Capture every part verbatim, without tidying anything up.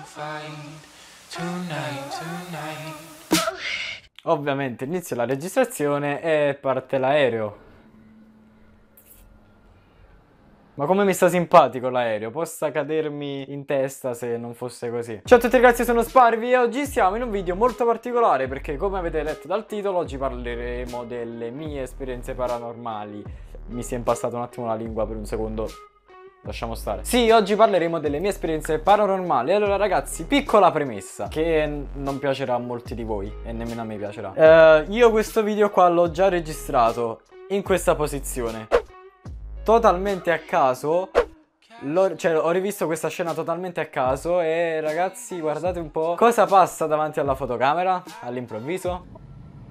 Ovviamente inizio la registrazione e parte l'aereo. Ma come mi sta simpatico l'aereo, possa cadermi in testa se non fosse così. Ciao a tutti ragazzi, sono Sparvi e oggi siamo in un video molto particolare perché, come avete letto dal titolo, oggi parleremo delle mie esperienze paranormali. Mi si è impastata un attimo la lingua per un secondo, lasciamo stare. Sì, oggi parleremo delle mie esperienze paranormali. Allora ragazzi, piccola premessa che non piacerà a molti di voi e nemmeno a me piacerà. uh, Io questo video qua l'ho già registrato in questa posizione totalmente a caso. Cioè, ho rivisto questa scena totalmente a caso e ragazzi, guardate un po' cosa passa davanti alla fotocamera all'improvviso.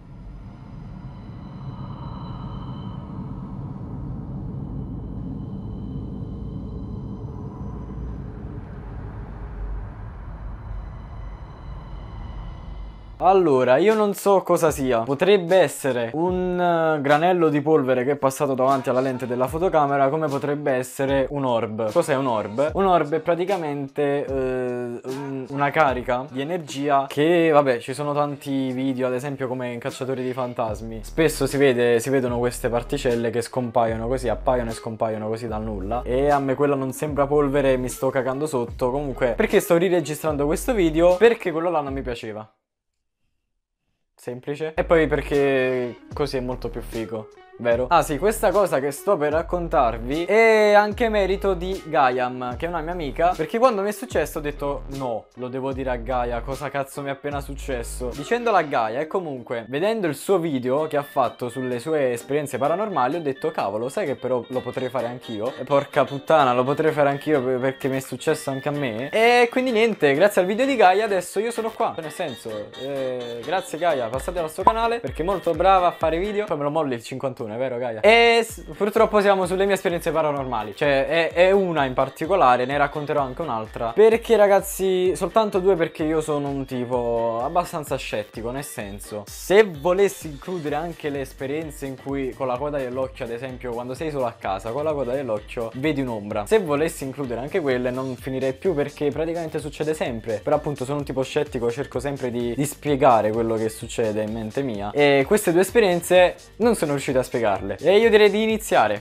Allora, io non so cosa sia. Potrebbe essere un uh, granello di polvere che è passato davanti alla lente della fotocamera, come potrebbe essere un orb. Cos'è un orb? Un orb è praticamente uh, un, una carica di energia che, vabbè, ci sono tanti video, ad esempio come in Cacciatori di Fantasmi. Spesso si vede, si vedono queste particelle che scompaiono così, appaiono e scompaiono così dal nulla. E a me quella non sembra polvere e mi sto cagando sotto. Comunque, perché sto riregistrando questo video? Perché quello là non mi piaceva. Semplice. E poi perché così è molto più figo, vero? Ah sì, questa cosa che sto per raccontarvi è anche merito di Gaiam, che è una mia amica, perché quando mi è successo ho detto no, lo devo dire a Gaia, cosa cazzo mi è appena successo. Dicendolo a Gaia e comunque vedendo il suo video che ha fatto sulle sue esperienze paranormali ho detto cavolo, sai che però lo potrei fare anch'io? E porca puttana, lo potrei fare anch'io perché mi è successo anche a me. E quindi niente, grazie al video di Gaia adesso io sono qua. Nel senso, eh, grazie Gaia, passate al suo canale perché è molto brava a fare video. Poi me lo molli il cinquantuno, è vero Gaia? E purtroppo siamo sulle mie esperienze paranormali. Cioè è, è una in particolare, ne racconterò anche un'altra. Perché ragazzi, soltanto due, perché io sono un tipo abbastanza scettico. Nel senso, se volessi includere anche le esperienze in cui con la coda dell'occhio, ad esempio quando sei solo a casa, con la coda dell'occhio vedi un'ombra, se volessi includere anche quelle non finirei più perché praticamente succede sempre. Però appunto sono un tipo scettico, cerco sempre di, di spiegare quello che succede in mente mia. E queste due esperienze non sono riuscito a spiegarle. E io direi di iniziare.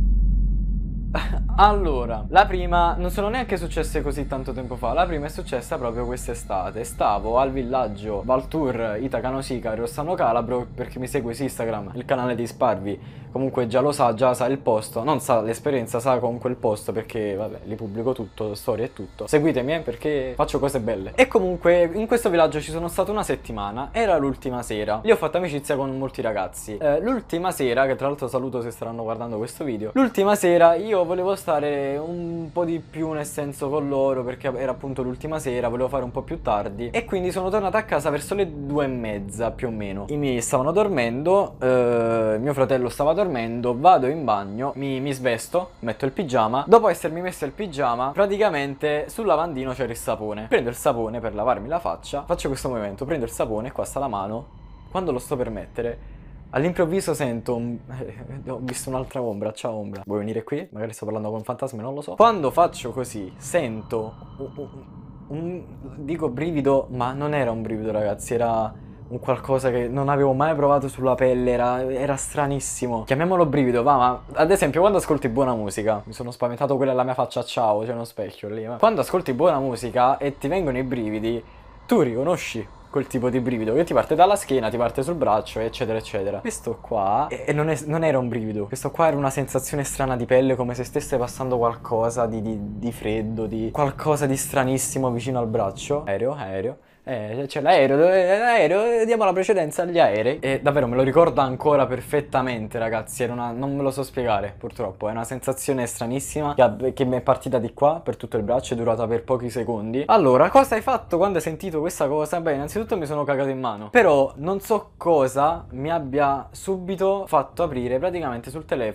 Allora, la prima non sono neanche successe così tanto tempo fa. La prima è successa proprio quest'estate. Stavo al villaggio Valtour Itacanosika, Rossano Calabro. Per chi mi segue su Instagram, il canale di Sparvi comunque già lo sa, già sa il posto. Non sa l'esperienza, sa comunque il posto perché vabbè, li pubblico tutto, storie e tutto. Seguitemi eh, perché faccio cose belle. E comunque in questo villaggio ci sono stato una settimana. Era l'ultima sera. Lì ho fatto amicizia con molti ragazzi. eh, L'ultima sera, che tra l'altro saluto se staranno guardando questo video, l'ultima sera io volevo stare un po' di più, nel senso, con loro, perché era appunto l'ultima sera, volevo fare un po' più tardi. E quindi sono tornato a casa verso le due e mezza più o meno. I miei stavano dormendo, eh, mio fratello stava dormendo. Vado in bagno, mi, mi svesto, metto il pigiama. Dopo essermi messo il pigiama, praticamente sul lavandino c'era il sapone. Prendo il sapone per lavarmi la faccia, faccio questo movimento, prendo il sapone, qua sta la mano. Quando lo sto per mettere, all'improvviso sento un... Eh, ho visto un'altra ombra. Ciao ombra, vuoi venire qui? Magari sto parlando con fantasmi, non lo so. Quando faccio così sento un, un, un... dico brivido, ma non era un brivido ragazzi, era un qualcosa che non avevo mai provato sulla pelle. Era, era stranissimo. Chiamiamolo brivido, va, ma ad esempio quando ascolti buona musica, mi sono spaventato quella alla mia faccia, ciao, c'è uno specchio lì, ma quando ascolti buona musica e ti vengono i brividi, tu riconosci quel tipo di brivido che ti parte dalla schiena, ti parte sul braccio, eccetera eccetera. Questo qua e non, è, non era un brivido, questo qua era una sensazione strana di pelle, come se stesse passando qualcosa di, di, di freddo, di qualcosa di stranissimo vicino al braccio. Aereo, aereo. Eh, c'è l'aereo, l'aereo, diamo la precedenza agli aerei. E davvero me lo ricordo ancora perfettamente ragazzi. Era una, non me lo so spiegare purtroppo. È una sensazione stranissima che, che mi è partita di qua per tutto il braccio. È durata per pochi secondi. Allora, cosa hai fatto quando hai sentito questa cosa? Beh, innanzitutto mi sono cagato in mano. Però non so cosa mi abbia subito fatto aprire praticamente sul telefono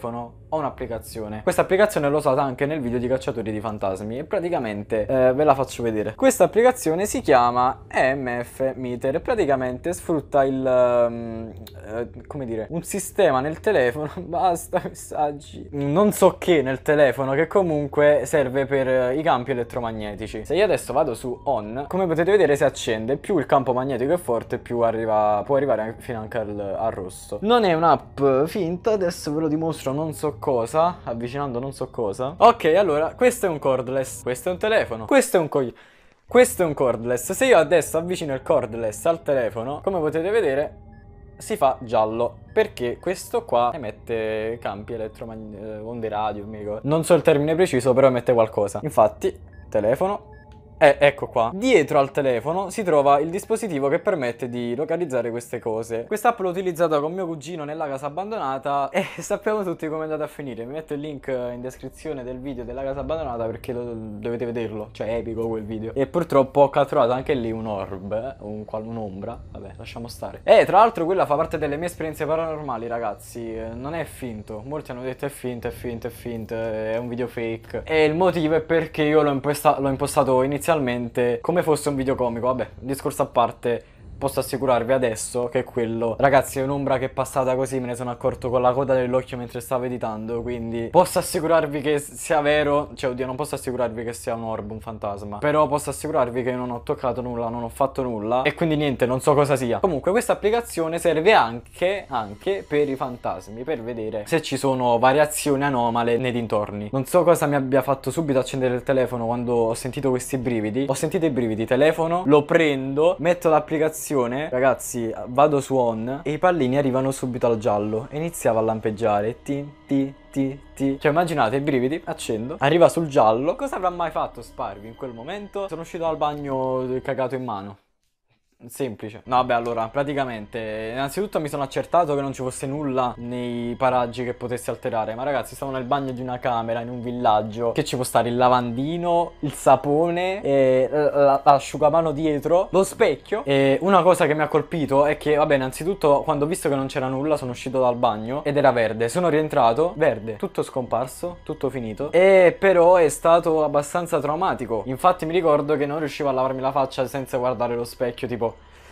ho un'applicazione. Questa applicazione l'ho usata anche nel video di Cacciatori di Fantasmi e praticamente eh, ve la faccio vedere. Questa applicazione si chiama E M F Meter e praticamente sfrutta il um, eh, come dire, un sistema nel telefono, basta messaggi, non so che nel telefono, che comunque serve per i campi elettromagnetici. Se io adesso vado su on, come potete vedere si accende, più il campo magnetico è forte più arriva, può arrivare fino anche al, al rosso. Non è un'app finta, adesso ve lo dimostro non so cosa, avvicinando non so cosa. Ok, allora, questo è un cordless, questo è un telefono, questo è un coglione. Questo è un cordless. Se io adesso avvicino il cordless al telefono, come potete vedere, si fa giallo. Perché questo qua emette campi elettromagnetici, onde radio, mi ricordo. Non so il termine preciso, però emette qualcosa. Infatti, telefono. Eh, ecco qua. Dietro al telefono si trova il dispositivo che permette di localizzare queste cose. Quest'app l'ho utilizzata con mio cugino nella casa abbandonata e sappiamo tutti come è andata a finire. Mi metto il link in descrizione del video della casa abbandonata perché lo, dovete vederlo. Cioè è epico quel video. E purtroppo ho catturato anche lì un orb, eh? un, un'ombra. Vabbè, lasciamo stare. E tra l'altro quella fa parte delle mie esperienze paranormali, ragazzi. Non è finto. Molti hanno detto è finto, è finto, è finto, è un video fake. E il motivo è perché io l'ho imposta- l'ho impostato inizialmente come fosse un video comico. Vabbè, un discorso a parte. Posso assicurarvi adesso che quello, ragazzi, è un'ombra che è passata così, me ne sono accorto con la coda dell'occhio mentre stavo editando, quindi posso assicurarvi che sia vero, cioè oddio non posso assicurarvi che sia un orb, un fantasma, però posso assicurarvi che non ho toccato nulla, non ho fatto nulla e quindi niente, non so cosa sia. Comunque questa applicazione serve anche, anche per i fantasmi, per vedere se ci sono variazioni anomale nei dintorni. Non so cosa mi abbia fatto subito accendere il telefono quando ho sentito questi brividi, ho sentito i brividi, telefono, lo prendo, metto l'applicazione. Ragazzi, vado su on e i pallini arrivano subito al giallo e iniziava a lampeggiare. Ti, ti, ti, ti. Cioè immaginate i brividi, accendo, arriva sul giallo. Cosa avrà mai fatto Sparvi in quel momento? Sono uscito dal bagno cagato in mano. Semplice. No, vabbè, allora, praticamente, innanzitutto mi sono accertato che non ci fosse nulla nei paraggi che potesse alterare. Ma ragazzi, stavo nel bagno di una camera in un villaggio. Che ci può stare il lavandino, il sapone, e l'asciugamano dietro, lo specchio. E una cosa che mi ha colpito è che, vabbè, innanzitutto, quando ho visto che non c'era nulla, sono uscito dal bagno ed era verde. Sono rientrato, verde, tutto scomparso, tutto finito. E però è stato abbastanza traumatico. Infatti mi ricordo che non riuscivo a lavarmi la faccia senza guardare lo specchio, tipo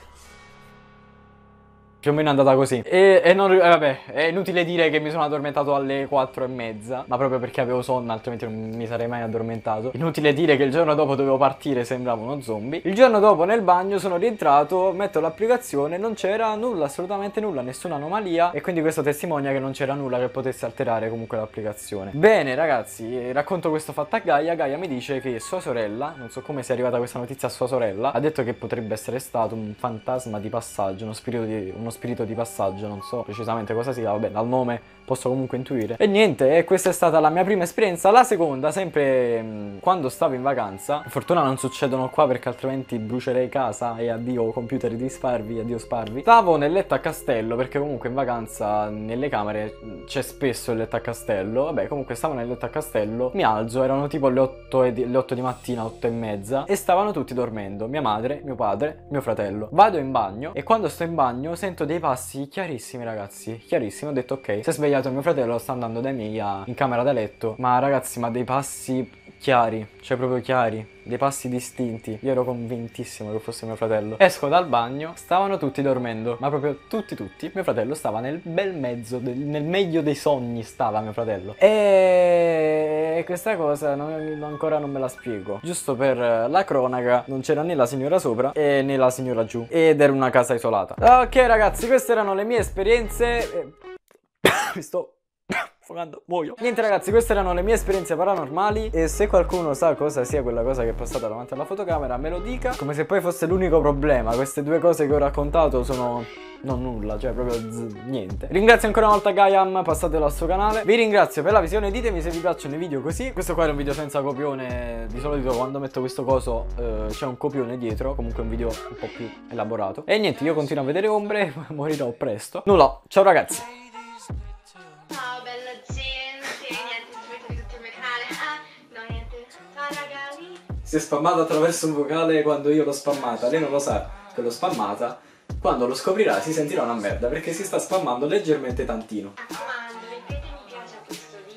più o meno è andata così. E, e non, eh, vabbè, è inutile dire che mi sono addormentato alle quattro e mezza, ma proprio perché avevo sonno, altrimenti non mi sarei mai addormentato. Inutile dire che il giorno dopo dovevo partire, sembravo uno zombie. Il giorno dopo nel bagno sono rientrato, metto l'applicazione, non c'era nulla, assolutamente nulla, nessuna anomalia. E quindi questo testimonia che non c'era nulla che potesse alterare comunque l'applicazione. Bene ragazzi, racconto questo fatto a Gaia. Gaia mi dice che sua sorella, non so come sia arrivata questa notizia a sua sorella, ha detto che potrebbe essere stato un fantasma di passaggio, uno spirito di... uno spirito di passaggio, non so precisamente cosa sia, vabbè, dal nome posso comunque intuire. E niente, e questa è stata la mia prima esperienza. La seconda, sempre mh, quando stavo in vacanza, per fortuna non succedono qua perché altrimenti brucerei casa e addio computer di Sparvi, addio Sparvi. Stavo nel letto a castello perché comunque in vacanza nelle camere c'è spesso il letto a castello. Vabbè, comunque stavo nel letto a castello, mi alzo, erano tipo le otto, e di, le otto di mattina, otto e mezza, e stavano tutti dormendo, mia madre, mio padre, mio fratello. Vado in bagno e quando sto in bagno sento dei passi chiarissimi, ragazzi, chiarissimi. Ho detto ok, si è svegliato mio fratello, sta andando dai miei a, in camera da letto, ma ragazzi, ma dei passi chiari, cioè proprio chiari, dei passi distinti. Io ero convintissimo che fosse mio fratello. Esco dal bagno, stavano tutti dormendo, ma proprio tutti tutti. Mio fratello stava nel bel mezzo, del, nel meglio dei sogni stava mio fratello. E questa cosa non, ancora non me la spiego. Giusto per la cronaca, non c'era né la signora sopra e né la signora giù, ed era una casa isolata. Ok ragazzi, queste erano le mie esperienze. Mi sto affogando, muoio. Niente ragazzi, queste erano le mie esperienze paranormali. E se qualcuno sa cosa sia quella cosa che è passata davanti alla fotocamera, me lo dica. Come se poi fosse l'unico problema. Queste due cose che ho raccontato sono... non nulla, cioè proprio niente. Ringrazio ancora una volta Gaiam, passatelo al suo canale. Vi ringrazio per la visione, ditemi se vi piacciono i video così. Questo qua era un video senza copione. Di solito quando metto questo coso eh, c'è un copione dietro. Comunque un video un po' più elaborato. E niente, io continuo a vedere ombre e morirò presto. Nulla, ciao ragazzi. Ciao bella gente, niente, iscrivetevi tutti al mio canale. Ah, no niente, ciao ragazzi. Si è spammata attraverso un vocale quando io l'ho spammata. Lei non lo sa che l'ho spammata. Quando lo scoprirà si sentirà una merda perché si sta spammando leggermente tantino. Mi raccomando, mettete mi piace a questo video.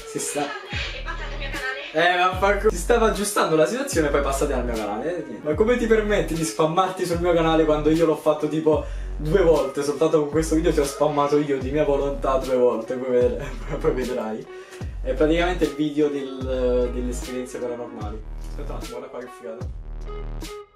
Si sta... E passate al mio canale. Eh, ma si stava aggiustando la situazione e poi passate al mio canale. Eh, ma come ti permetti di spammarti sul mio canale quando io l'ho fatto tipo due volte? Soltanto con questo video ti ho spammato io di mia volontà due volte, poi, ved poi vedrai. È praticamente il video del, delle esperienze paranormali. Aspetta un attimo, guarda qua che figata.